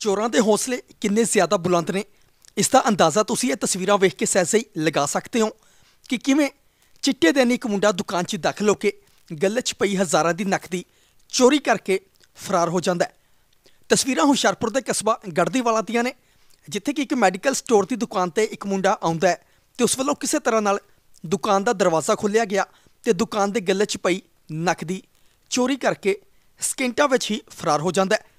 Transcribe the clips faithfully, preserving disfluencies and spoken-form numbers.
ਚੋਰਾਂ ਦੇ ਹੌਸਲੇ ਕਿੰਨੇ ਜ਼ਿਆਦਾ ਬੁਲੰਦ ਨੇ, ਇਸ ਦਾ ਅੰਦਾਜ਼ਾ ਤੁਸੀਂ ਇਹ ਤਸਵੀਰਾਂ ਵੇਖ ਕੇ ਸਹਿਜੇ ਹੀ ਲਗਾ ਸਕਦੇ ਹੋ ਕਿ ਕਿਵੇਂ ਚਿੱਟੇ ਦਿਨ ਇੱਕ ਮੁੰਡਾ ਦੁਕਾਨ 'ਚ ਦਾਖਲ ਹੋ ਕੇ ਗੱਲੇ 'ਚ ਪਈ ਹਜ਼ਾਰਾਂ ਦੀ ਨਕਦੀ ਚੋਰੀ ਕਰਕੇ ਫਰਾਰ ਹੋ ਜਾਂਦਾ ਹੈ। ਤਸਵੀਰਾਂ ਹੁਸ਼ਿਆਰਪੁਰ ਦੇ ਕਸਬਾ ਗੜਦੀਵਾਲਾ ਦੀਆਂ ਨੇ, ਜਿੱਥੇ ਕਿ ਇੱਕ ਮੈਡੀਕਲ ਸਟੋਰ ਦੀ ਦੁਕਾਨ ਤੇ ਇੱਕ ਮੁੰਡਾ ਆਉਂਦਾ ਹੈ ਤੇ ਉਸ ਵੱਲੋਂ ਕਿਸੇ ਤਰ੍ਹਾਂ ਨਾਲ ਦੁਕਾਨ ਦਾ ਦਰਵਾਜ਼ਾ ਖੋਲ੍ਹਿਆ ਗਿਆ ਤੇ ਦੁਕਾਨ ਦੇ ਗੱਲੇ 'ਚ ਪਈ ਨਕਦੀ ਚੋਰੀ ਕਰਕੇ ਸਕਿੰਟਾਂ ਵਿੱਚ ਹੀ ਫਰਾਰ ਹੋ ਜਾਂਦਾ ਹੈ।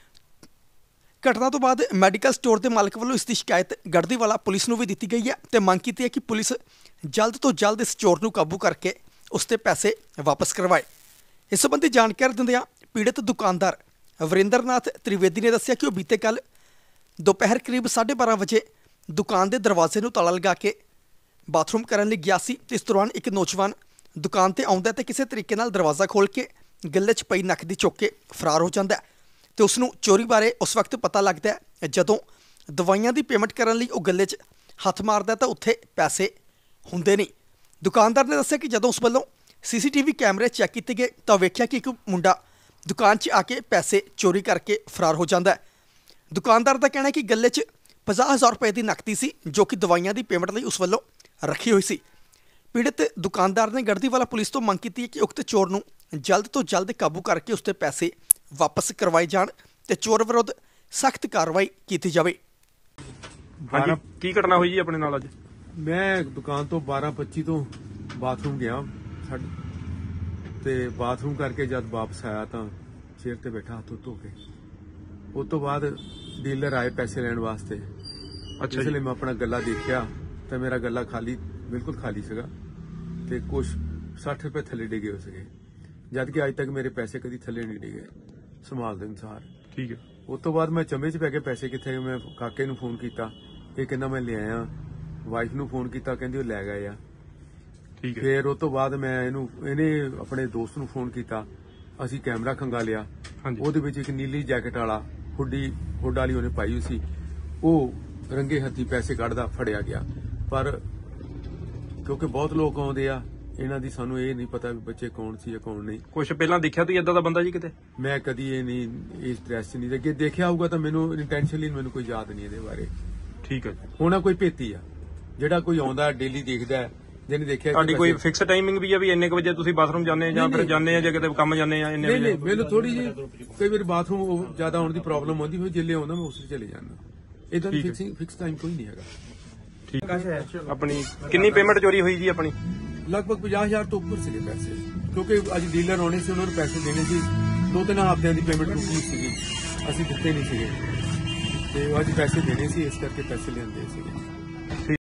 ਘਟਨਾ ਤੋਂ ਬਾਅਦ ਮੈਡੀਕਲ ਸਟੋਰ ਦੇ ਮਾਲਕ ਵੱਲੋਂ ਇਸ ਦੀ ਸ਼ਿਕਾਇਤ ਗੜਦੀਵਾਲਾ ਪੁਲਿਸ ਨੂੰ ਵੀ ਦਿੱਤੀ ਗਈ ਹੈ ਤੇ ਮੰਗ ਕੀਤੀ ਹੈ ਕਿ ਪੁਲਿਸ ਜਲਦ ਤੋਂ ਜਲਦ ਇਸ ਚੋਰ ਨੂੰ ਕਾਬੂ ਕਰਕੇ ਉਸ ਦੇ ਪੈਸੇ ਵਾਪਸ ਕਰਵਾਏ। ਇਸ ਸੰਬੰਧੀ ਜਾਣਕਾਰੀ ਦਿੰਦਿਆਂ ਪੀੜਤ ਦੁਕਾਨਦਾਰ ਵਰਿੰਦਰਨਾਥ ਤ੍ਰਿਵੇਦੀ ਨੇ ਦੱਸਿਆ ਕਿ ਉਹ ਬੀਤੇ ਕੱਲ੍ਹ ਦੁਪਹਿਰ ਕਰੀਬ ਸਾਢੇ ਬਾਰਾਂ ਵਜੇ ਦੁਕਾਨ ਦੇ ਦਰਵਾਜ਼ੇ ਨੂੰ ਤਾਲਾ ਲਗਾ ਕੇ ਬਾਥਰੂਮ ਕਰਨ ਲਈ ਗਿਆ ਸੀ ਤੇ ਇਸ ਦੌਰਾਨ ਇੱਕ ਨੌਜਵਾਨ ਦੁਕਾਨ ਤੇ ਆਉਂਦਾ ਤੇ ਕਿਸੇ ਤਰੀਕੇ ਨਾਲ ਦਰਵਾਜ਼ਾ ਖੋਲ੍ਹ ਕੇ ਗੱਲੇ 'ਚ ਪਈ ਨਕਦੀ ਚੁੱਕ ਕੇ ਫਰਾਰ ਹੋ ਜਾਂਦਾ ਹੈ ਤੇ ਉਸ ਨੂੰ ਚੋਰੀ ਬਾਰੇ ਉਸ ਵਕਤ ਪਤਾ ਲੱਗਦਾ ਹੈ ਜਦੋਂ ਦਵਾਈਆਂ ਦੀ ਪੇਮੈਂਟ ਕਰਨ ਲਈ ਉਹ ਗੱਲੇ 'ਚ ਹੱਥ ਮਾਰਦਾ ਤਾਂ ਉੱਥੇ ਪੈਸੇ ਹੁੰਦੇ ਨਹੀਂ। ਦੁਕਾਨਦਾਰ ਨੇ ਦੱਸਿਆ ਕਿ ਜਦੋਂ ਉਸ ਵੱਲੋਂ ਸੀ ਸੀ ਟੀ ਵੀ ਕੈਮਰੇ ਚੈੱਕ ਕੀਤੇ ਗਏ ਤਾਂ ਵੇਖਿਆ ਕਿ ਇੱਕ ਮੁੰਡਾ ਦੁਕਾਨ 'ਚ ਆ ਕੇ ਪੈਸੇ ਚੋਰੀ ਕਰਕੇ ਫਰਾਰ ਹੋ ਜਾਂਦਾ ਹੈ। ਦੁਕਾਨਦਾਰ ਦਾ ਕਹਿਣਾ ਹੈ ਕਿ ਗੱਲੇ 'ਚ ਪੰਜਾਹ ਹਜ਼ਾਰ ਰੁਪਏ ਦੀ ਨਕਦੀ ਸੀ ਜੋ ਕਿ ਦਵਾਈਆਂ ਦੀ ਪੇਮੈਂਟ ਲਈ ਉਸ ਵੱਲੋਂ ਰੱਖੀ ਹੋਈ ਸੀ। ਪੀੜਤ ਦੁਕਾਨਦਾਰ ਨੇ ਗੜਦੀਵਾਲਾ ਪੁਲਿਸ ਤੋਂ ਮੰਗ ਕੀਤੀ ਹੈ ਕਿ ਉਕਤ ਚੋਰ ਨੂੰ ਜਲਦ ਤੋਂ ਜਲਦ ਕਾਬੂ ਕਰਕੇ ਉਸ ਦੇ ਪੈਸੇ ਵਾਪਸ ਕਰਵਾਏ ਜਾਣ ਤੇ ਚੋਰ ਵਿਰੁੱਧ ਸਖਤ ਕਾਰਵਾਈ ਕੀਤੀ ਜਾਵੇ। ਹਾਂਜੀ, ਕੀ ਘਟਨਾ ਹੋਈ ਜੀ ਆਪਣੇ ਨਾਲ ਅੱਜ? ਮੈਂ ਦੁਕਾਨ ਤੋਂ ਬਾਰਾਂ ਪੱਚੀ ਤੋਂ ਬਾਥਰੂਮ ਗਿਆ ਸਾਡੇ ਤੇ ਬਾਥਰੂਮ ਕਰਕੇ ਜਦ ਵਾਪਸ ਆਇਆ ਤਾਂ ਚੇਅਰ ਤੇ ਬੈਠਾ ਹੱਥ ਧੋ ਕੇ ਉਸ ਤੋਂ ਬਾਅਦ ਡੀਲਰ ਆਏ ਪੈਸੇ ਲੈਣ ਵਾਸਤੇ। ਅੱਛਾ ਇਸ ਜੀ। ਲਈ ਮੈਂ ਆਪਣਾ ਗੱਲਾ ਦੇਖਿਆ ਤਾਂ ਮੇਰਾ ਗੱਲਾ ਖਾਲੀ ਬਿਲਕੁਲ ਖਾਲੀ ਸੀਗਾ ਤੇ ਕੁਝ ਸੱਠ ਰੁਪਏ ਥੱਲੇ ਡਿੱਗੇ ਹੋ ਸੀਗੇ, ਜਦ ਕਿ ਅੱਜ ਤੱਕ ਮੇਰੇ ਪੈਸੇ ਕਦੀ ਥੱਲੇ ਨਹੀਂ ਡਿੱਗੇ ਸੰਭਾਲ ਦੇ ਅਨੁਸਾਰ। ਠੀਕ ਹੈ। ਉਸ ਤੋਂ ਬਾਅਦ ਮੈਂ ਚੰਬੇ 'ਚ ਪੈ ਕੇ ਪੈਸੇ ਕਿੱਥੇ, ਮੈਂ ਕਾਕੇ ਨੂੰ ਫੋਨ ਕੀਤਾ, ਇਹ ਕਹਿੰਦਾ ਮੈਂ ਲੈ ਆਇਆ। ਵਾਈਫ ਨੂੰ ਫੋਨ ਕੀਤਾ, ਕਹਿੰਦੀ ਉਹ ਲੈ ਗਏ ਆ। ਠੀਕ ਹੈ। ਫਿਰ ਉਸ ਤੋਂ ਬਾਅਦ ਮੈਂ ਇਹਨੂੰ ਇਹਨੇ ਆਪਣੇ ਦੋਸਤ ਨੂੰ ਫੋਨ ਕੀਤਾ, ਅਸੀਂ ਕੈਮਰਾ ਖੰਗਾ ਲਿਆ। ਹਾਂਜੀ। ਉਹਦੇ ਵਿੱਚ ਇੱਕ ਨੀਲੀ ਜੈਕਟ ਵਾਲਾ ਹੁੱਡੀ ਹੁੱਡ ਵਾਲੀ ਉਹਨੇ ਪਾਈ ਹੋਈ ਸੀ, ਉਹ ਰੰਗੇ ਹੱਥੀ ਪੈਸੇ ਕੱਢਦਾ ਫੜਿਆ ਗਿਆ। ਪਰ ਕਿਉਂਕਿ ਬਹੁਤ ਲੋਕ ਆਉਂਦੇ ਆ, ਇਹਨਾਂ ਦੀ ਸਾਨੂੰ ਇਹ ਨਹੀਂ ਪਤਾ ਵੀ ਬੱਚੇ ਕੌਣ ਸੀ ਜਾਂ ਕੌਣ ਨਹੀਂ। ਕੁਛ ਪਹਿਲਾਂ ਦੇਖਿਆ ਤੁਸੀਂ ਏਦਾਂ ਦਾ ਬੰਦਾ ਜੀ ਕਿਤੇ? ਮੈਂ ਕਦੀ ਇਹ ਨਹੀਂ ਇਸ ਡਰੈਸ 'ਚ ਨਹੀਂ ਦੇਖਿਆ, ਦੇਖਿਆ ਹੋਊਗਾ ਤਾਂ ਮੈਨੂੰ ਇੰਟੈਂਸ਼ਨਲੀ ਮੈਨੂੰ ਕੋਈ ਯਾਦ ਨਹੀਂ ਇਹਦੇ ਬਾਰੇ। ਠੀਕ ਹੈ ਜੀ। ਹੋਣਾ ਕੋਈ ਭੇਤੀ ਆ ਜਿਹੜਾ ਕੋਈ ਆਉਂਦਾ ਡੇਲੀ ਦੇਖਦਾ ਹੈ, ਜਿਹਨੇ ਦੇਖਿਆ। ਤੁਹਾਡੀ ਕੋਈ ਫਿਕਸ ਟਾਈਮਿੰਗ ਵੀ ਆ ਵੀ ਇੰਨੇ ਕੁ ਵਜੇ ਤੁਸੀਂ ਬਾਥਰੂਮ ਜਾਂਦੇ ਆ ਜਾਂ ਫਿਰ ਜਾਂਦੇ ਆ ਜਾਂ ਕਿਤੇ ਕੰਮ ਜਾਂਦੇ ਆ ਇੰਨੇ ਨਹੀਂ ਵਜੇ? ਨਹੀਂ, ਮੈਨੂੰ ਥੋੜੀ ਜਿਹੀ ਕਈ ਵਾਰੀ ਬਾਥਰੂਮ ਜ਼ਿਆਦਾ ਆਉਣ ਦੀ ਪ੍ਰੋਬਲਮ ਆਉਂਦੀ, ਫਿਰ ਜਿੱਲੇ ਆਉਂਦਾ ਮੈਂ ਉਸੇ ਚਲੇ ਜਾਂਦਾ। ਇਹਦਾ ਫਿਕਸਿੰਗ ਫਿਕਸ ਟਾਈਮ ਕੋਈ ਨਹੀਂ ਹੈਗਾ। ਠੀਕ ਹੈ। ਆਪਣੀ ਕਿੰਨੀ ਪੇਮੈਂਟ ਚੋਰੀ ਹੋਈ ਜੀ ਆਪਣੀ? ਲਗਭਗ ਪੰਜਾਹ ਹਜ਼ਾਰ ਤੋਂ ਉੱਪਰ ਸੀਗੇ ਪੈਸੇ, ਕਿਉਂਕਿ ਅੱਜ ਡੀਲਰ ਆਉਣੇ ਸੀ, ਉਹਨਾਂ ਨੂੰ ਪੈਸੇ ਦੇਣੇ ਸੀ। ਦੋ ਤਿੰਨ ਹਫ਼ਤਿਆਂ ਦੀ ਪੇਮੈਂਟ ਰੁਕੀ ਸੀਗੀ, ਅਸੀਂ ਦਿੱਤੇ ਨਹੀਂ ਸੀਗੇ ਤੇ ਅੱਜ ਪੈਸੇ ਦੇਣੇ ਸੀ, ਇਸ ਕਰਕੇ ਪੈਸੇ ਲਿਆਂਦੇ ਸੀਗੇ।